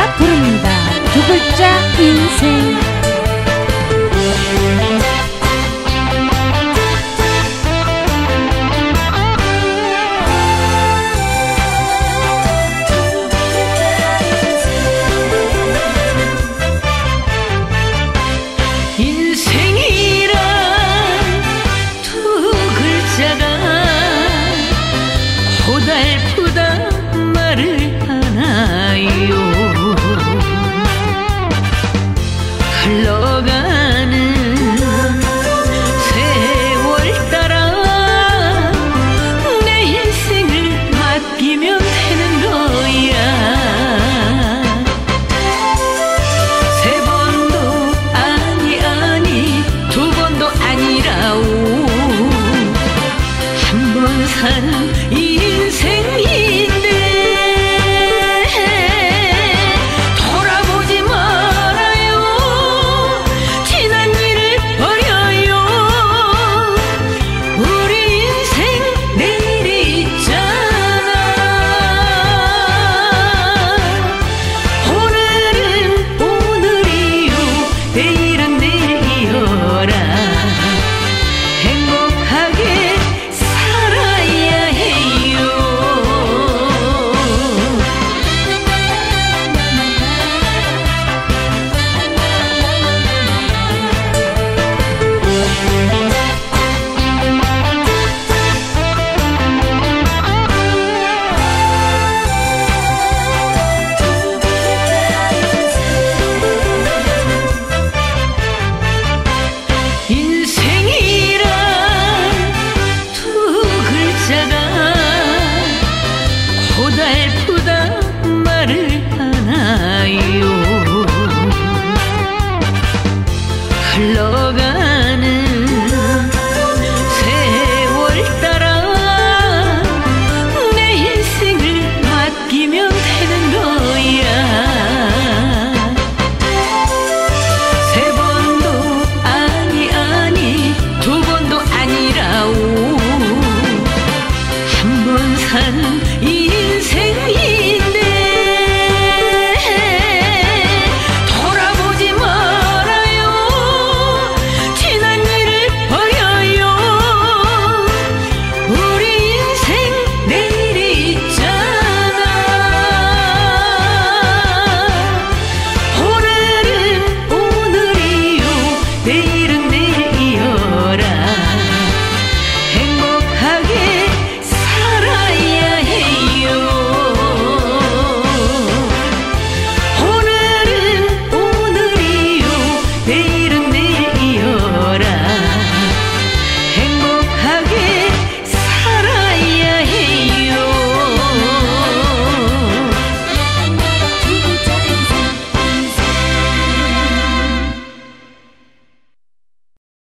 부릅니다. 두 글자 인생. 고달프다 말을 하나요. 흘러가는 세월 따라 내 인생을 맡기면 되는 거야. 세 번도 아니 두 번도 아니라오. 한 번 사는 인생인데 돌아보지 말아요. 지난 일을 버려요. 우리 인생 내일이 있잖아. 오늘은 오늘이요 내일은 내일이여라. 행복하게 살아야 해요. 인생이란 두 글자가 고달프다 말을 하나요. 흘러가는 세월 따라 내 인생을 맡기면 되는 거야. 세 번도 아니 두 번도 아니라오. 한 번 사는 인생이